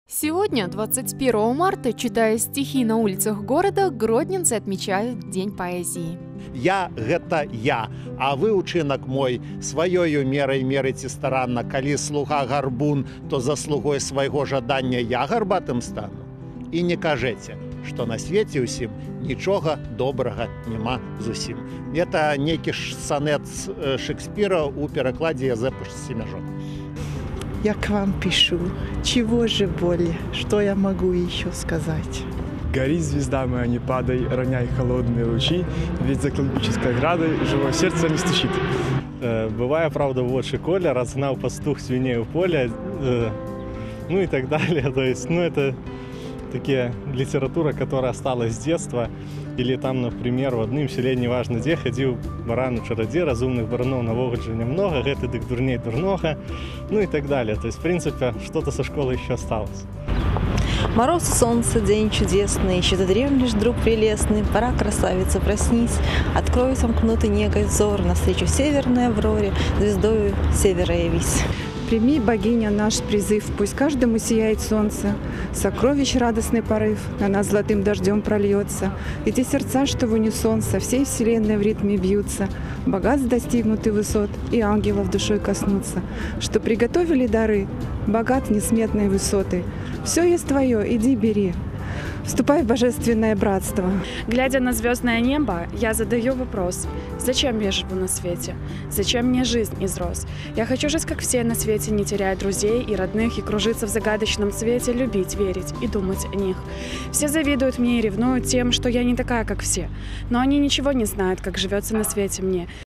Сегодня, 21 марта, читая стихи на улицах города, гродненцы отмечают День поэзии. Я – гэта я, а вы, учынак мой, сваёю мерай мерыце старанна. Калі слуга гарбун, то заслугой свайго жадання я гарбатым стану. І не кажэце, што на свеце ўсім нічога добрага няма зусім. Это нейкі сонет Шекспира у перакладзе Язэпа Семяжона. Я к вам пишу, чего же более, что я могу еще сказать? Гори, звезда моя, не падай, роняй холодные лучи, ведь за кладбищенской оградой живое сердце не стучит. Бывая, правда, в очи Коля, разгнал пастух свиней у поля, ну и так далее. То есть, это такая литература, которая осталась с детства. Или там, например, в одном селе, неважно где, ходил баран у чародея, разумных баранов на вогоджи немного, гэты дык дурней дурнога, ну и так далее. То есть, в принципе, что-то со школы еще осталось. Мороз и солнце, день чудесный, еще ты дремлешь, друг прелестный, пора, красавица, проснись, открой сомкнутый негой взор, навстречу северной авроре, звездою севера явись. Прими, богиня, наш призыв, пусть каждому сияет солнце, сокровищ радостный порыв на нас золотым дождем прольется. И те сердца, что в унисон со всей вселенной в ритме бьются, богатств достигнуты высот и ангелов душой коснутся, что приготовили дары, богат несметной высоты. Все есть твое, иди бери. Вступай в божественное братство. Глядя на звездное небо, я задаю вопрос: зачем я живу на свете? Зачем мне жизнь изрос? Я хочу жить, как все на свете, не теряя друзей и родных, и кружиться в загадочном свете, любить, верить и думать о них. Все завидуют мне и ревнуют тем, что я не такая, как все. Но они ничего не знают, как живется на свете мне.